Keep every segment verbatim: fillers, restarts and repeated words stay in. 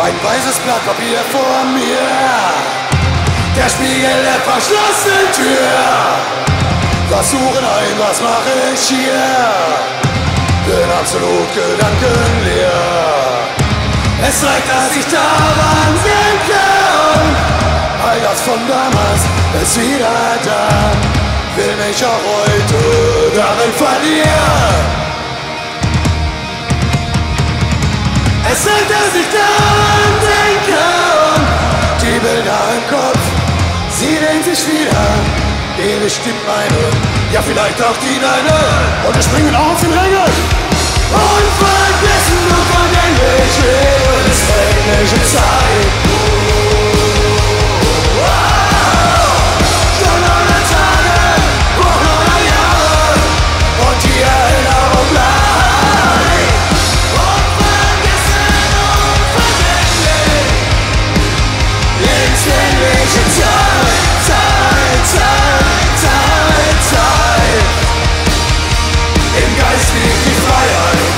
Ein weißes Blatt Papier vor mir, der Spiegel der verschlossenen Tür. Versuchen ein, was mache ich hier? Bin absolut gedankenleer. Es reicht, dass ich daran denke und all das von damals ist wieder da. Will mich auch heute darin verlieren. Es reicht, dass ich daran denke und die Bilder im Kopf, sie denkt sich wieder. Ewig stimmt meine, ja vielleicht auch die deine. Und wir springen auf den Ränge. Unvergessen und vergänglich lebe des englische Zeit. Stunden oder Tage, Wochen oder Jahre und die Erinnerung bleibt. Unvergessen und vergänglich lebenslängliche Zeit, Zeit, Zeit, Zeit, Zeit. Im Geist liegt die Freiheit.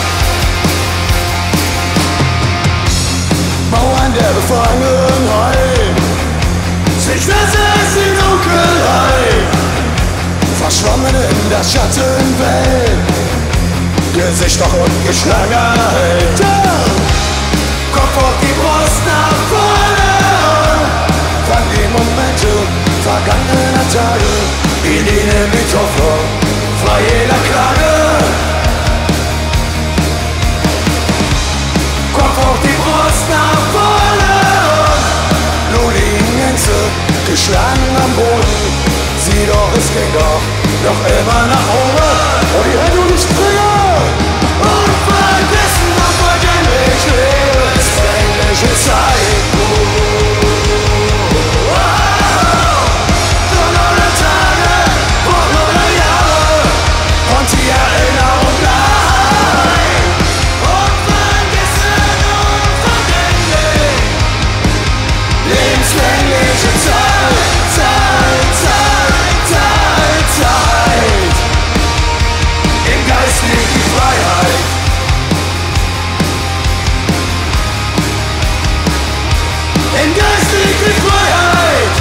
Mauern der Befangenheit, sich ist die Dunkelheit, verschwommen in der Schattenwelt, Gesichter und Geschlagenheit. Kopf auf die Brust nach vorne, fang die Momente vergangener Tage, in ihnen mit Hoffnung, frei jeder Klage. Kopf auf die Brust nach vorne, blutigen Hände, geschlagen am Boden. Sieh doch, es ging doch, noch immer nach oben. Und die Hände und die Sprünge. Unvergessen und vergänglich lebe es englische Zeit. Stunden oder Tage, Wochen oder Jahre und die Erinnerung bleibt. Unvergessen und vergänglich lebenslängliche Zeit, Zeit, Zeit, Zeit, Zeit. Im Geist liegt die Freiheit. Im Geist liegt die Freiheit.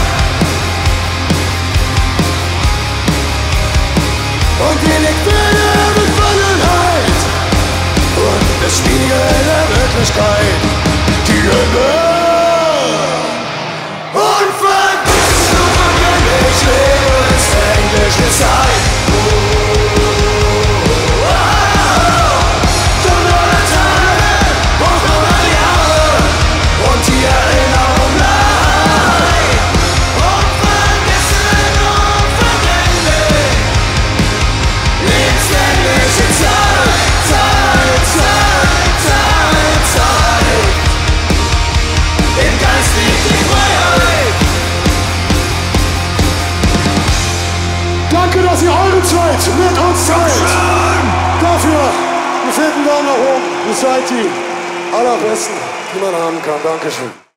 Und hier liegt meine Befangenheit und der Spiegel der Wirklichkeit, die Hölle. Unvergessen und vergänglich lebe es englische Zeit. Stunden oder Tage, Wochen oder Jahre und die Erinnerung bleibt. Unvergessen und vergänglich lebenslängliche Zeit, Zeit, Zeit, Zeit, Zeit. Im Geist liegt die Freiheit. Danke, dass ihr eure Zeit mit uns teilt. Dafür einen fetten Daumen nach oben. Ihr seid die allerbesten, die man haben kann. Dankeschön.